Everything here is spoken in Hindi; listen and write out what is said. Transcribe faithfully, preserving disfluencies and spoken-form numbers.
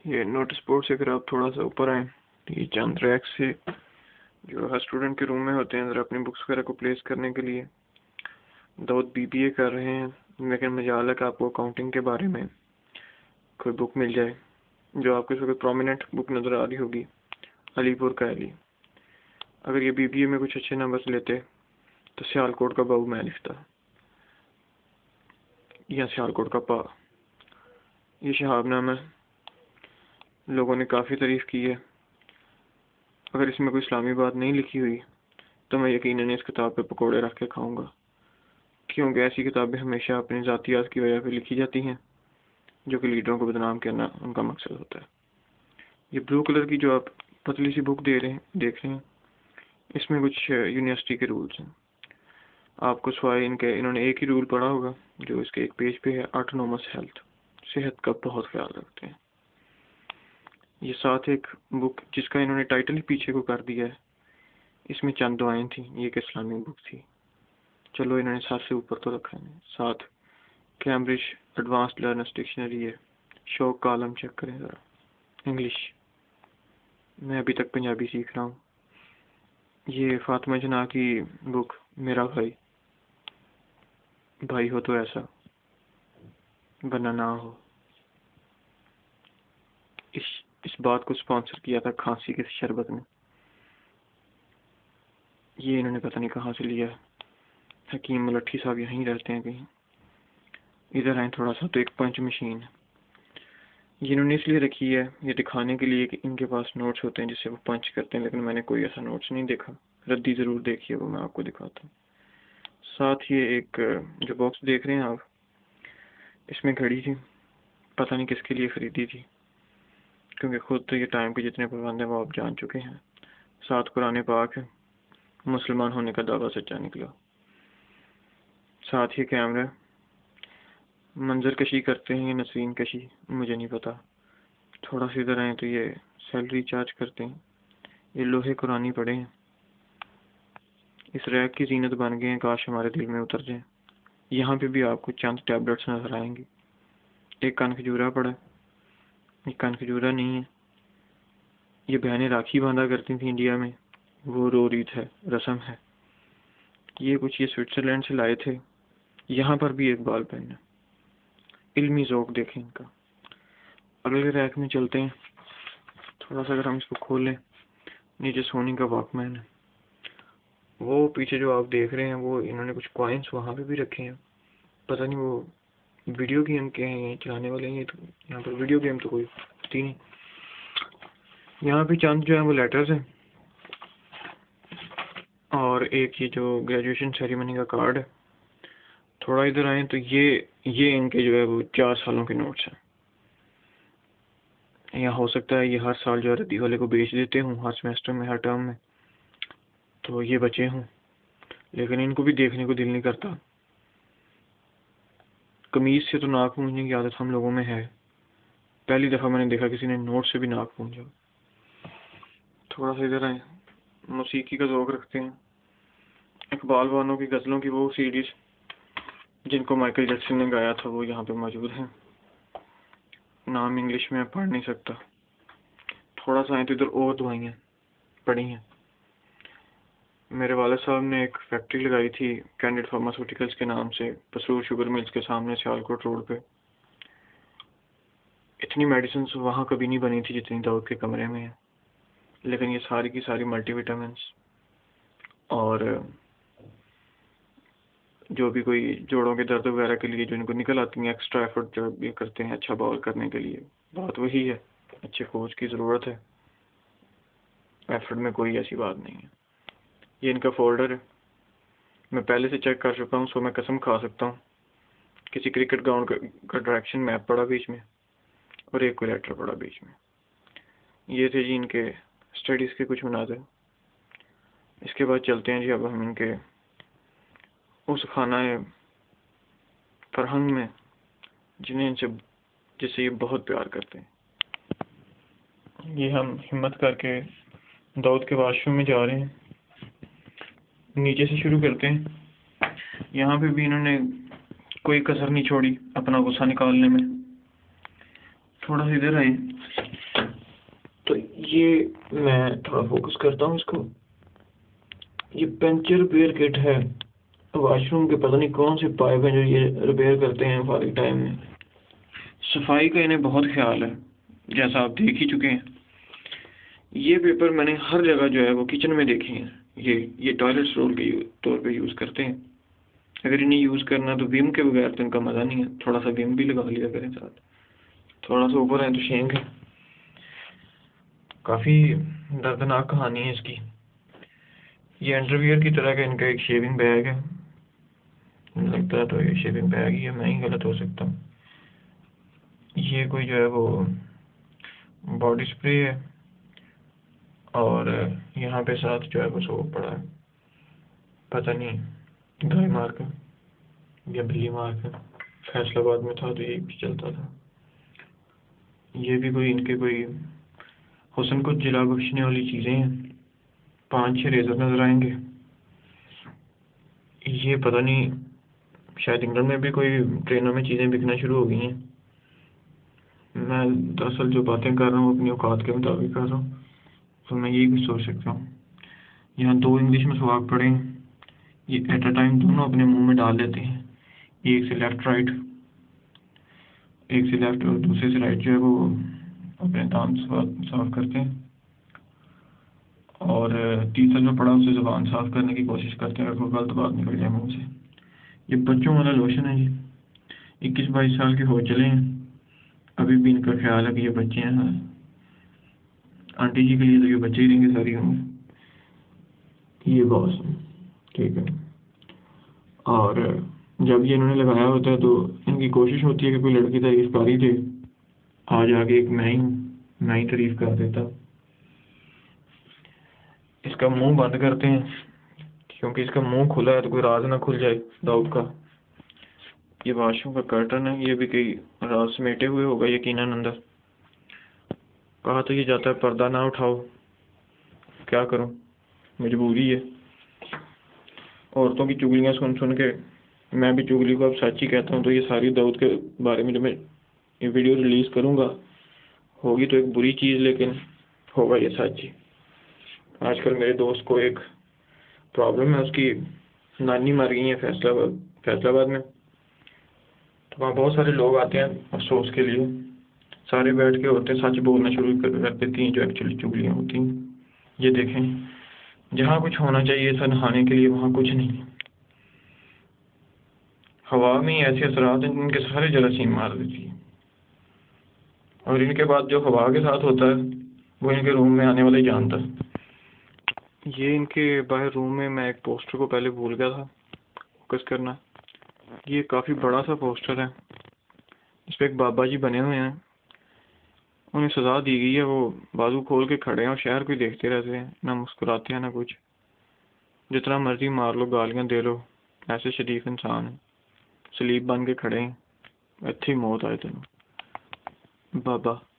ये नोटिस बोर्ड से अगर आप थोड़ा सा ऊपर आए तो ये चंद रैक से जो हर स्टूडेंट के रूम में होते हैं, अगर अपनी बुक्स वगैरह को प्लेस करने के लिए। दाऊद बीबीए कर रहे हैं, लेकिन मजाल है कि आपको अकाउंटिंग के बारे में कोई बुक मिल जाए जो आपको इस वक्त प्रोमिनेंट बुक नज़र आ रही होगी, अलीपुर का अली। अगर ये बीबीए में कुछ अच्छे नंबर्स लेते तो सियालकोट का बाबू मैं लिखता या सियालकोट का पा। ये शहाबनामा लोगों ने काफ़ी तारीफ की है। अगर इसमें कोई इस्लामी बात नहीं लिखी हुई तो मैं यकीनन इस किताब पे पकोड़े रख के खाऊंगा, क्योंकि ऐसी किताबें हमेशा अपनी ज़ातियात की वजह पे लिखी जाती हैं जो कि लीडरों को बदनाम करना उनका मकसद होता है। ये ब्लू कलर की जो आप पतली सी बुक दे रहे हैं देख रहे हैं, इसमें कुछ यूनिवर्सिटी के रूल्स हैं। आपको स्वाय इनके इन्होंने एक ही रूल पढ़ा होगा जो इसके एक पेज पे है, ऑटोनोमस हेल्थ, सेहत का बहुत ख्याल रखते हैं। ये साथ एक बुक जिसका इन्होंने टाइटल ही पीछे को कर दिया है, इसमें चंद दुआएं थी, ये एक इस्लामिक बुक थी। चलो इन्होंने साथ से ऊपर तो रखा है। साथ कैम्ब्रिज एडवांस्ड लर्नर्स डिक्शनरी है, शौक का आलम चेक करें ज़रा। इंग्लिश, मैं अभी तक पंजाबी सीख रहा हूँ। ये फातिमा जना की बुक, मेरा भाई, भाई हो तो ऐसा वरना ना हो। इस इस बात को स्पॉन्सर किया था खांसी के शरबत ने। ये इन्होंने पता नहीं कहाँ से लिया है। हकीम मलट्ठी साहब यहीं रहते हैं कहीं। इधर आए थोड़ा सा तो एक पंच मशीन है, ये इन्होंने इसलिए रखी है ये दिखाने के लिए कि इनके पास नोट्स होते हैं जिससे वो पंच करते हैं, लेकिन मैंने कोई ऐसा नोट्स नहीं देखा। रद्दी ज़रूर देखिए, वो मैं आपको दिखाता हूँ। साथ ये एक जो बॉक्स देख रहे हैं आप, इसमें घड़ी थी, पता नहीं किसके लिए ख़रीदी थी, क्योंकि खुद तो ये टाइम के जितने पाबंद हैं वो आप जान चुके हैं। साथ कुरान पाक है, मुसलमान होने का दावा सच्चा निकला। साथ ही कैमरा, मंजर कशी करते हैं या नसरीन कशी मुझे नहीं पता। थोड़ा सा इधर आए तो ये सैलरी चार्ज करते हैं। ये लोहे कुरानी पड़े हैं, इस रैक की जीनत बन गए हैं, काश हमारे दिल में उतर जाए। यहाँ पे भी आपको चंद टैबलेट्स नजर आएंगी। एक कान खजूरा पड़ा, एक कान खजूरा नहीं है। ये बहनें राखी बांधा करती थी इंडिया में, वो रो रीत है, रस्म है। ये कुछ ये स्विट्जरलैंड से लाए थे। यहाँ पर भी एक बाल पेन है। इल्मी ज़ौक़ देखें इनका। अगले रैक में चलते हैं। थोड़ा सा अगर हम इसको खोलें, नीचे सोनी का वॉकमैन है। वो पीछे जो आप देख रहे हैं वो इन्होंने कुछ कॉइन्स वहाँ पे भी रखे हैं, पता नहीं वो वीडियो गेम के हैं चलाने वाले हैं। तो यहाँ पर वीडियो गेम तो कोई होती नहीं। यहाँ पे चंद जो है वो लेटर्स हैं, और एक ये जो ग्रेजुएशन सेरेमनी का कार्ड है। थोड़ा इधर आए तो ये ये इनके जो है वो चार सालों के नोट्स हैं। या हो सकता है ये हर साल जो है रद्दी वाले को बेच देते हूँ, हर सेमेस्टर में, हर टर्म में, तो ये बचे हूँ, लेकिन इनको भी देखने को दिल नहीं करता। कमीज से तो नाक पूंछने की आदत हम लोगों में है। पहली दफ़ा मैंने देखा किसी ने नोट से भी नाक पूंछा। थोड़ा सा इधर आए, मौसीकी का ज़ौक़ रखते हैं। इकबाल वानों की गज़लों की वो सीरीज जिनको माइकल जैक्सन ने गाया था वो यहाँ पे मौजूद है। नाम इंग्लिश में पढ़ नहीं सकता। थोड़ा सा आए तो इधर और दवाइयाँ पड़ी हैं। मेरे वाले साहब ने एक फैक्ट्री लगाई थी कैंडिड फार्मास्यूटिकल्स के नाम से, पसरूर शुगर मिल्स के सामने सियालकोट रोड पे। इतनी मेडिसिन वहाँ कभी नहीं बनी थी जितनी दाऊद के कमरे में है, लेकिन ये सारी की सारी मल्टीविटामिन्स और जो भी कोई जोड़ों के दर्द वगैरह के लिए जो इनको निकल आती हैं, एक्स्ट्रा एफर्ट जो ये करते हैं अच्छा बाउल करने के लिए, बात वही है, अच्छे कोच की ज़रूरत है, एफर्ट में कोई ऐसी बात नहीं है। ये इनका फोल्डर है, मैं पहले से चेक कर चुका हूँ, सो मैं कसम खा सकता हूँ किसी क्रिकेट ग्राउंड का डायरेक्शन मैप पड़ा बीच में और एक कोलेटर पड़ा बीच में। ये थे जी इनके स्टडीज़ के कुछ मुनाज़िर। इसके बाद चलते हैं जी अब हम इनके उस खाना फरहंग में जिन्हें इनसे जिससे ये बहुत प्यार करते हैं। ये हम हिम्मत करके दाऊद के वाशरूम में जा रहे हैं। नीचे से शुरू करते हैं। यहाँ पे भी इन्होंने कोई कसर नहीं छोड़ी अपना गुस्सा निकालने में। थोड़ा सा इधर आए ये मैं थोड़ा फोकस करता हूँ इसको। ये पंचर रिपेयर किट है वॉशरूम के, पता नहीं कौन से पाइप हैं जो ये रिपेयर करते हैं फारिग टाइम में। सफाई का इन्हें बहुत ख्याल है, जैसा आप देख ही चुके हैं। ये पेपर मैंने हर जगह जो है वो किचन में देखे हैं। ये ये टॉयलेट रोल के तौर पे यूज़ करते हैं। अगर इन्हें यूज़ करना तो विम के बगैर तो इनका मज़ा नहीं है। थोड़ा सा विम भी लगा लिया करें साथ। थोड़ा सा ऊपर है तो शेंक है। काफ़ी दर्दनाक कहानी है इसकी। ये अंडरवियर की तरह का इनका एक शेविंग बैग है, लगता है तो ये शेविंग बैग ही है, मैं ही गलत हो सकता हूँ। ये कोई जो है वो बॉडी स्प्रे है और यहाँ पे साथ जो है वो सोप पड़ा है, पता नहीं गाय मार्क है या बिल्ली मार्क है। फैसलाबाद में था तो ये भी चलता था। ये भी कोई इनके कोई हुस्न को जिला बख्शने वाली चीज़ें हैं। पांच छह रेजर नजर आएंगे। ये पता नहीं शायद इंग्लैंड में भी कोई ट्रेनों में चीज़ें बिकना शुरू हो गई हैं। मैं दरअसल जो बातें कर रहा हूँ अपनी औकात के मुताबिक कर रहा हूँ, तो मैं यही कुछ सोच सकता हूँ। यहाँ दो इंग्लिश में सुहाग पढ़े हैं। ये एट अ टाइम दोनों अपने मुंह में डाल लेते हैं, एक से लेफ्ट राइट, एक से लेफ्ट और दूसरे से राइट जो है वो अपने दांत साफ करते हैं। और तीसरा जो पड़ा उसे ज़ुबान साफ करने की कोशिश करते हैं अगर कोई गलत बात निकल जाए मुँह से। ये बच्चों वाला लोशन है। ये इक्कीस बाईस साल के हो चले हैं, अभी भी इनका ख्याल है कि ये बच्चे हैं। आंटी जी के लिए तो ये बच्चे ही रहेंगे सारी उम्र। ये बॉस ठीक है। और जब ये इन्होंने लगाया होता है तो इनकी कोशिश होती है कि कोई लड़की तारीफ कर ही दे। आज आगे एक मैं ही मैं ही तारीफ कर देता। इसका मुंह बंद करते हैं क्योंकि इसका मुंह खुला है तो कोई राज ना खुल जाए दाऊद का। ये वाशरूम का कर्टन है, ये भी कई राज समेटे हुए होगा यकीनन अंदर। कहा तो ये जाता है पर्दा ना उठाओ, क्या करूं, मजबूरी है। औरतों की चुगलियां सुन सुन के मैं भी चुगली को अब सच ही कहता हूँ। तो ये सारी दाऊद के बारे में जब मैं ये वीडियो रिलीज करूंगा होगी तो एक बुरी चीज़, लेकिन होगा ये सच ही। आजकल मेरे दोस्त को एक प्रॉब्लम है, उसकी नानी मर गई है फैसलाबाद फैसलाबाद में। तो वहाँ बहुत सारे लोग आते हैं अफसोस के लिए। सारे बैठ के होते सच बोलना शुरू कर देती हैं जो एक्चुअली चुगलियाँ होती हैं। ये देखें, जहाँ कुछ होना चाहिए था नहाने के लिए वहाँ कुछ नहीं। हवा में ही ऐसे असरात हैं जिनके सारे जरासीम मार देती है। और इनके बाद जो हवा के साथ होता है वो इनके रूम में आने वाले जानता है। ये इनके बाहर रूम में मैं एक पोस्टर को पहले भूल गया था फोकस करना। ये काफ़ी बड़ा सा पोस्टर है, इस पर एक बाबा जी बने हुए हैं। उन्हें सजा दी गई है, वो बाजू खोल के खड़े हैं और शहर को ही देखते रहते हैं, ना मुस्कुराते हैं ना कुछ। जितना मर्जी मार लो, गालियां दे लो, ऐसे शरीफ इंसान हैं। सलीब बन के खड़े हैं, अच्छी मौत आए तेन बाबा।